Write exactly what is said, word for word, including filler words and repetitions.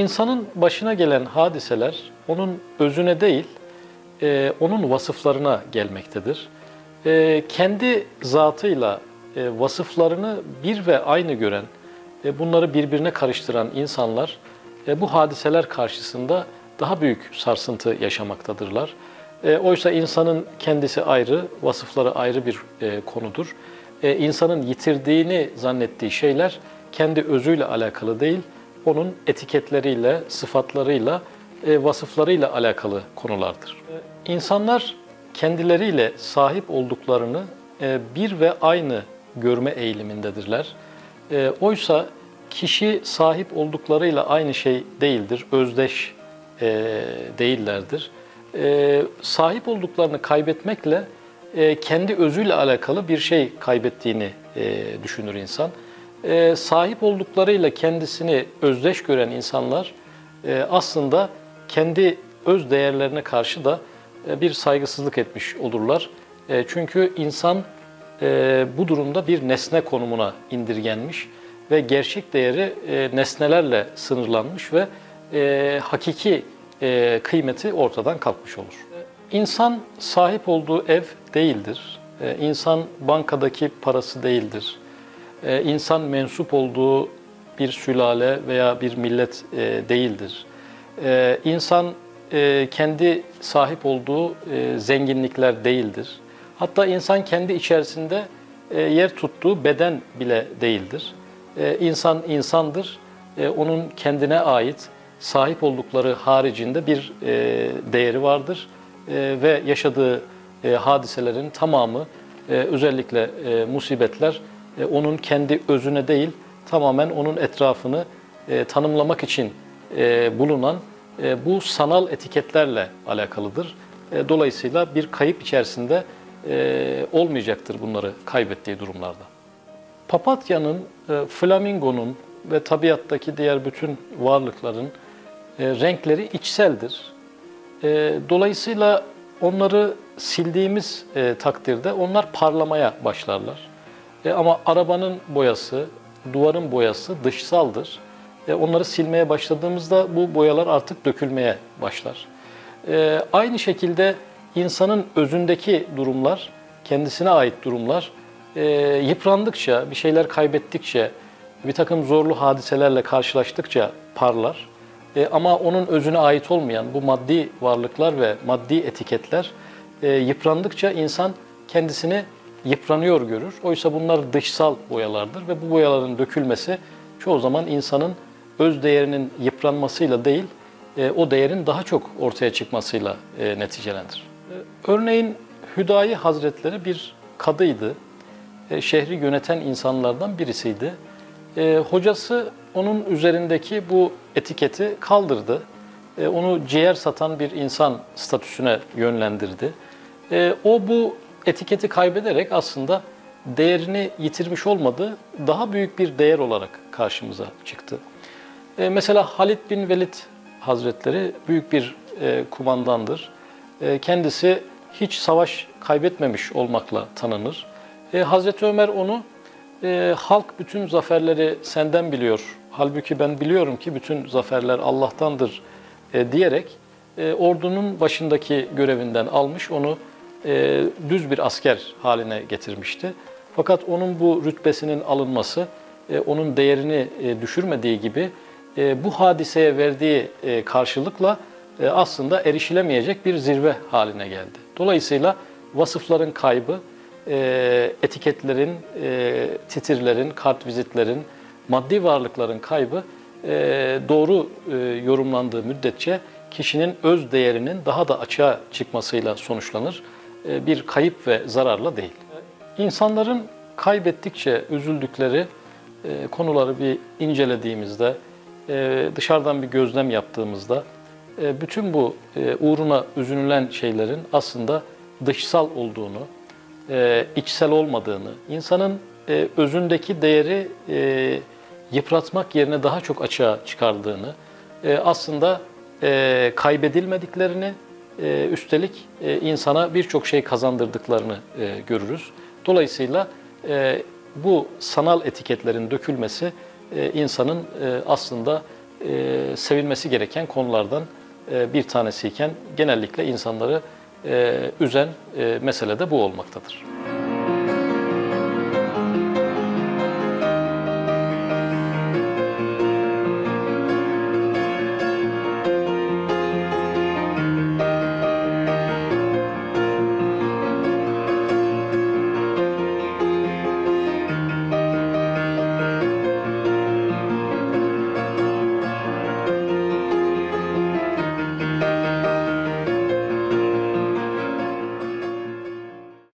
İnsanın başına gelen hadiseler onun özüne değil, e, onun vasıflarına gelmektedir. E, kendi zatıyla e, vasıflarını bir ve aynı gören, e, bunları birbirine karıştıran insanlar e, bu hadiseler karşısında daha büyük sarsıntı yaşamaktadırlar. E, oysa insanın kendisi ayrı, vasıfları ayrı bir e, konudur. E, insanın yitirdiğini zannettiği şeyler kendi özüyle alakalı değil, onun etiketleriyle, sıfatlarıyla, e, vasıflarıyla alakalı konulardır. E, insanlar kendileriyle sahip olduklarını e, bir ve aynı görme eğilimindedirler. E, oysa kişi sahip olduklarıyla aynı şey değildir, özdeş e, değillerdir. E, sahip olduklarını kaybetmekle e, kendi özüyle alakalı bir şey kaybettiğini e, düşünür insan. E, sahip olduklarıyla kendisini özdeş gören insanlar e, aslında kendi öz değerlerine karşı da e, bir saygısızlık etmiş olurlar. E, çünkü insan e, bu durumda bir nesne konumuna indirgenmiş ve gerçek değeri e, nesnelerle sınırlanmış ve e, hakiki e, kıymeti ortadan kalkmış olur. İnsan sahip olduğu ev değildir. E, insan bankadaki parası değildir. E, insan mensup olduğu bir sülale veya bir millet e, değildir. E, insan e, kendi sahip olduğu e, zenginlikler değildir. Hatta insan kendi içerisinde e, yer tuttuğu beden bile değildir. E, insan insandır. E, onun kendine ait sahip oldukları haricinde bir e, değeri vardır. E, ve yaşadığı e, hadiselerin tamamı, e, özellikle e, musibetler, e, onun kendi özüne değil, tamamen onun etrafını e, tanımlamak için e, bulunan e, bu sanal etiketlerle alakalıdır. E, dolayısıyla bir kayıp içerisinde e, olmayacaktır bunları kaybettiği durumlarda. Papatyanın, e, flamingonun ve tabiattaki diğer bütün varlıkların e, renkleri içseldir. E, dolayısıyla onları sildiğimiz e, takdirde onlar parlamaya başlarlar. E, ama arabanın boyası, duvarın boyası dışsaldır. E, onları silmeye başladığımızda bu boyalar artık dökülmeye başlar. E, aynı şekilde insanın özündeki durumlar, kendisine ait durumlar e, yıprandıkça, bir şeyler kaybettikçe, bir takım zorlu hadiselerle karşılaştıkça parlar. E, ama onun özüne ait olmayan bu maddi varlıklar ve maddi etiketler e, yıprandıkça insan kendisini yıpranıyor görür. Oysa bunlar dışsal boyalardır ve bu boyaların dökülmesi çoğu zaman insanın öz değerinin yıpranmasıyla değil, e, o değerin daha çok ortaya çıkmasıyla e, neticelenir. E, örneğin Hüdayi Hazretleri bir kadıydı. E, şehri yöneten insanlardan birisiydi. E, hocası onun üzerindeki bu etiketi kaldırdı. E, onu ciğer satan bir insan statüsüne yönlendirdi. E, o bu etiketi kaybederek aslında değerini yitirmiş olmadı, daha büyük bir değer olarak karşımıza çıktı. E, mesela Halid bin Velid Hazretleri büyük bir e, kumandandır. E, kendisi hiç savaş kaybetmemiş olmakla tanınır. E, Hazreti Ömer onu e, halk bütün zaferleri senden biliyor, halbuki ben biliyorum ki bütün zaferler Allah'tandır e, diyerek e, ordunun başındaki görevinden almış, onu e, düz bir asker haline getirmişti. Fakat onun bu rütbesinin alınması, e, onun değerini e, düşürmediği gibi e, bu hadiseye verdiği e, karşılıkla e, aslında erişilemeyecek bir zirve haline geldi. Dolayısıyla vasıfların kaybı, e, etiketlerin, e, titirlerin, kartvizitlerin, maddi varlıkların kaybı e, doğru e, yorumlandığı müddetçe kişinin öz değerinin daha da açığa çıkmasıyla sonuçlanır. E, bir kayıp ve zararla değil. İnsanların kaybettikçe üzüldükleri e, konuları bir incelediğimizde, e, dışarıdan bir gözlem yaptığımızda e, bütün bu e, uğruna üzünülen şeylerin aslında dışsal olduğunu, e, içsel olmadığını, insanın e, özündeki değeri e, yıpratmak yerine daha çok açığa çıkardığını, e, aslında e, kaybedilmediklerini, e, üstelik e, insana birçok şey kazandırdıklarını e, görürüz. Dolayısıyla e, bu sanal etiketlerin dökülmesi e, insanın e, aslında e, sevilmesi gereken konulardan e, bir tanesiyken genellikle insanları e, üzen e, mesele de bu olmaktadır.